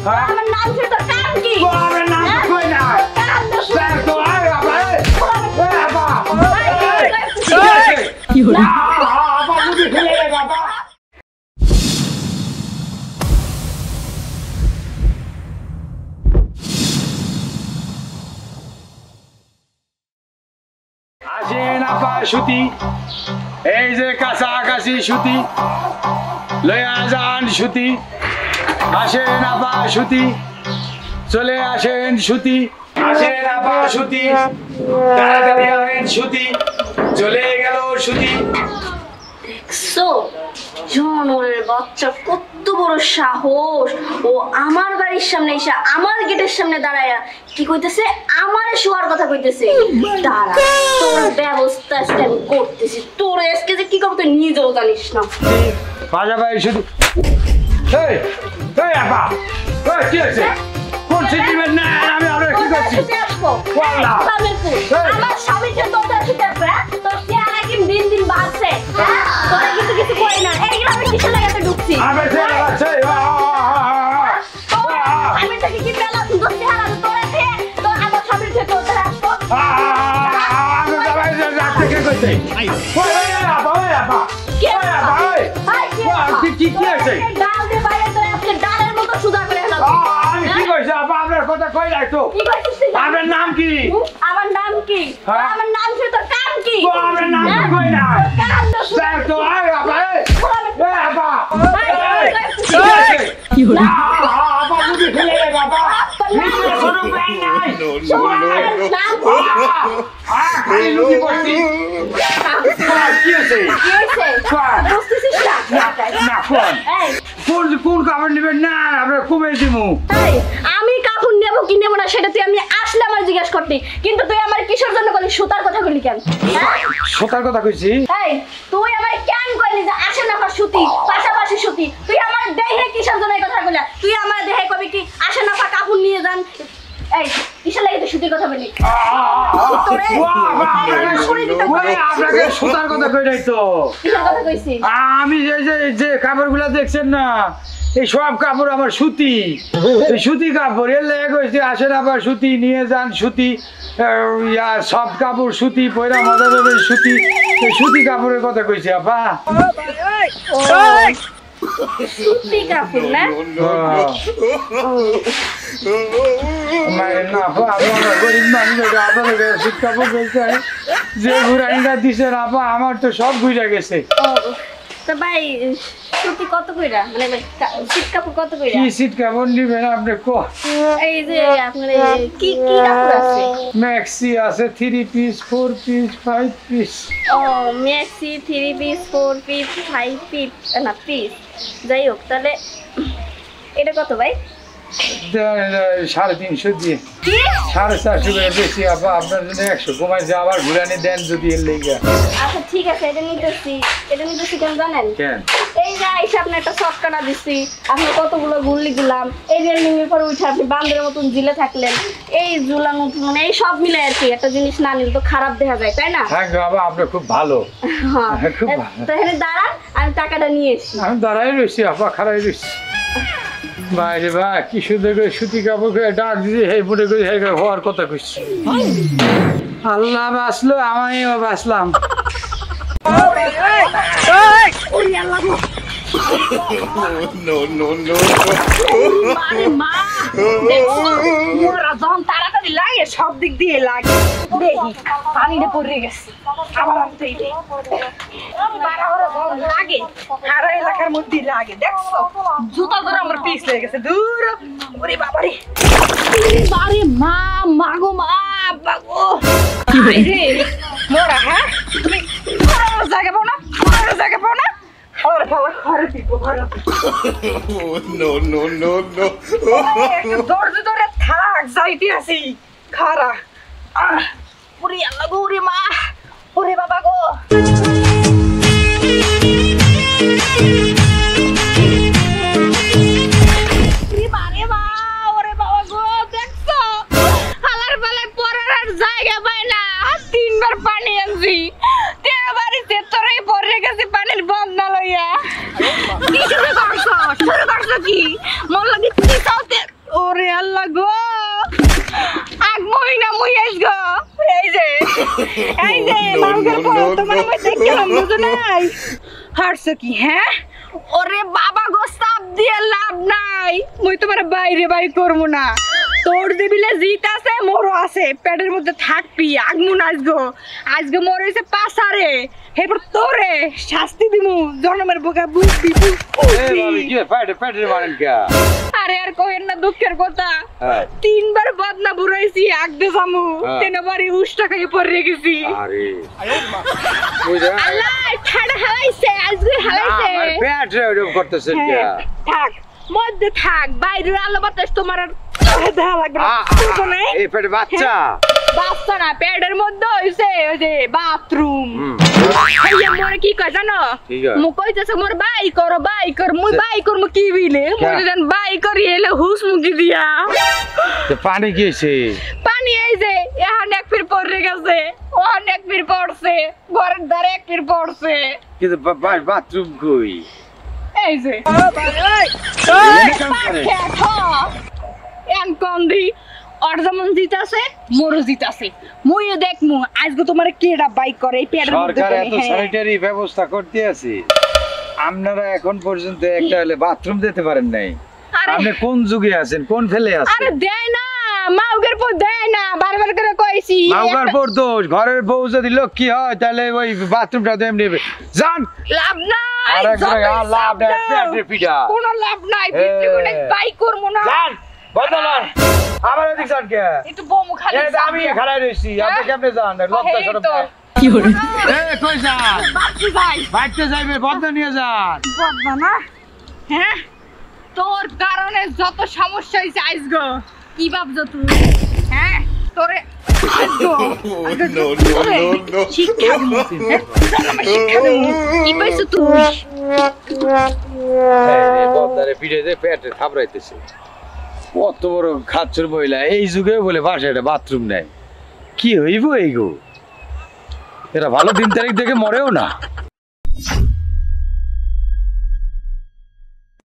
আমার নাম শুনে তোর কাম কি? আমার নাম কই না স্যার তো আয় বাবা কি হলো বাবা মুদি ফেলে রে বাবা আসেন আপা সুতি এই যে কাছাকাছি সুতি লয়া যান সুতি আসেন আপা সুতি চলে আসেন সুতি আসেন আপা সুতি তাড়াতাড়ি আসেন সুতি চলে গেল সুতি দেখছো জনরের বাচ্চা কত বড় সাহস ও আমার বাড়ির সামনে এসে আমার গেটের সামনে দাঁড়ায়া কি কইতেছে আমারে শোয়ার কথা কইতেছে দাঁড়া তোর ব্যবস্থা আজকে আমি করতেছি তোর আজকে যে কি করব তুই নিজেও জানিস না বাজা ভাই শুধু এই এই আপা ওই কি আছে কোন সেন্টিমেন্ট না আমি আর কি করছি ওয়াল্লাহ আমার স্বামী যে তোর সাথে আছে তোর চেহারা কি দিন দিন বাড়ছে হ্যাঁ তোর কিছু কিছু কই না এই গ্রামে কিসের লাগাতে ঢুকছি আমি চেহারা আছে আমি তো কি পেলাম তোর চেহারা তোর আছে তো আমার স্বামী যে তোর সাথে আসতো আমি ভাই রাখতে কে কইছে ওই আপা কে ভাই কি আছে ডাল দে বাইরে তোর আজকে ডালের মতো সুদা করে হলো আমি কি কইছি আপা আপনার কথা কই নাই তো কি কইছিস তুই আপনার নাম কি আমার নাম কি আমার নাম শুনে তোর কাম কি আমার নাম কই না কাম তো স্যার তো আয় আপা এই আপা কি হলো আপা মুদি ফেলে রে বাবা নিচে কোনো ব্যাং নাই খালি লুকি পড়ছি কি আছে বুঝতেছিস না কোন কাপড় নেবেন না আমরা কমে দিমু আমি কাপড় নেবো কি নেবো না সেটা তুই আমি আসলে আমার জিজ্ঞাসা করতি কিন্তু তুই আমার কিসের জন্য বলি সুতার কথা বলি কেন সতার কথা কইছি তুই আমার কেন কইলি যে আসে না সুতি পাশাপাশি সুতি তুই আমার দেহে কিসের জন্য এই কথা বলি তুই আমার দেহে কবি কি আসে না কাপড় নিয়ে যান এই কিসের লাগে তুই সুতির কথা বলি আপনাকে সুতার কথা কই নাই তো কিসের কথা কইছি আমি যে কাপড়গুলা দেখছেন না এই সব কাপড় আমার সুতি এই সুতি কাপড় এর লেগে কইছি আসেন আবার সুতি নিয়ে যান সুতি সব কাপড় সুতি পয়রা মজা পাবে সুতি এই সুতি কাপড়ের কথা কইছি আপা সুতি কাপড় না গরিব মানুষ সুতি কাপড় বলছে যে ঘুরানিটা দিছে আপা আমার তো সব ঘুরে গেছে তো ভাই সুতি কত কইরা মানে শীত কাপড় কত কইরা কি শীত কাপড় নিবেন আপনি কো এই যে আপনার কি কি কাপড় আছে ম্যাক্সি আছে 3 পিস 4 পিস 5 পিস ও ম্যাক্সি 3 পিস 4 পিস 5 পিস না পিস যাই হোক তাহলে এটা কত ভাই 350 দিয়ে 450 করে বেশি আপা আপনার জন্য 100 কমাই যে আবার ঘুরানি দেন যদি এর লেগে আচ্ছা ঠিক আছে এটা নিতেছি কেন জানেন কেন এই যে আইসা আপনি একটা শর্টকাটা দিচ্ছি আপনি কতগুলো গুল্লি গুলাম এই যে নিমের পরে উঠে আপনি বান্দের মতন জিলে থাকলেন এই ঝুলানো মানে এই সব মিলে আর কি একটা জিনিস না নিলে তো খারাপ দেখা যায় তাই না হ্যাঁ বাবা আপনি খুব ভালো খুব ভালো তো এখানে দাঁড়ান আমি টাকাটা নিয়ে এসি আমি দাঁড়াই রয়েছি আপা খাড়াই রয়েছি বাইরে বা কি সুন্দর করে সুতি কাপড় করে ডাক দিদি হে মনে করে হওয়ার কথা কইছি আল্লাহ বাঁচলো আমিও বাঁচলাম তাড়াতাড়ি লাগে সব দিক দিয়ে লাগে দেখি পানিটা পড়ে গেছে আবার লাগে সারা এলাকার মধ্যে লাগে দেখছো জুতা ধরে আমার পিস লেগে গেছে দূর ওরে বাবারে বারে মা মাগো মা বাগো রে মোরা হ্যাঁ তুমি জায়গা পাও না জায়গা পাও না ওরে বাবা ঘরে দিব ঘরে no no no no ধৈর্য ধরে থাক যাইতে আসি খারা ওরে আল্লাহ গো ওরে মা ওরে বাবা গো তোমার মই দেখলাম বুঝো নাই হারছো কি হ্যাঁ ওরে বাবা গো সাপ দিয়ে লাভ নাই মই তোমার বাইরে বাই করব না তোর দেবিলে জিত আছে মোরও আছে পেটের মধ্যে থাকবি আগমুন আজগো মোর হইছে পাসারে এরপর তোরে শাস্তি দিমু জন্মের বোকা বুঝবি কি পেটে মারেন কে আরে আর কইেন না দুঃখের কথা হ্যাঁ। 3 বার বদনা বুড়াইছি আগদে জামু হ্যাঁ। 3 বারই উষ্টা খাইয়ে পড়ে গেছি আরে বুঝা আল্লাহ ঠাড়া হালাইছে আজকে হালাইছে আমার পেট এরকম করতেছেন কে হ্যাঁ, থাক মধ্যে থাক বাইরের আলো বাতাস তোমার আর দেখা লাগবে না বুঝো নাই? এই পেটে বাচ্চা বাচ্চা না পেটের মধ্যে হইছে ওই যে বাথরুম ভাইয়া মোরে কি কয় জানো কি কয়? মু কইতেছে মোর বাই কর মুই বাই করমু কি বিলে মুই জান বাই করি এলে হুস মুকি দিয়া তো পানি কি হইছে পানি এই যে এখন এক ফির পড়ে গেছে অনেক ফির পড়ছে ঘরের ধারে এক ফির পড়ছে কিন্তু বাথরুম কই এই যে এন কন্দি আর যেমন জিতাছে মোরও জিতাছে মুইও দেখমু আজকে তোমার কেডা বাইক করে এই পেটের মধ্যে সরকার করে, এত হ্যাঁ। স্যানিটারি ব্যবস্থা করতে আছে আপনারা এখন পর্যন্ত একটা হলে বাথরুম দিতে পারেন নাই আরে- আপনি কোন যুগে আছেন কোন ফেলে আরে আছেন দেয় না মাউগের পর দেয় না বারবার করে কইছি মাউগার পর দোষ ঘরের বউ যদি লক্ষ্মী হয় তাহলে ওই বাথরুমটা দেম নেবে জান লাভ নাই আরে করে যতই লাভ চাপ নাই দাও, পেটে পিঠা কোনো লাভ নাই ভিতরে কোনো বাইক করব না জান বদলান আমার এদিক জান কে একটু বমু খালি এটা আমি খাড়াই রইছি আপনি কেমনে জান লজ্জা শরম তো নাই এই কই যান বাচ্চা যাই বাইতে যাইবে বদলা নিয়ে যান বাবা না হ্যাঁ তোর কারণে যত সমস্যা হইছে আজগো কি ভাবছো তুই হ্যাঁ তোরে আজগো no, no, no. শিক্ষা দিমু, হ্যাঁ? আমার শিক্ষা দিমু। কি পাইছো তুই বদলারে পিঠে দিয়ে পেটে থাবড়াইতেছে কত বড় খাচ্ছর মহিলা এই যুগে বলে বাসায় একটা বাথরুম নেই কি হইব এই গো এরা ভালো দিন তারিখ দেখে মরেও না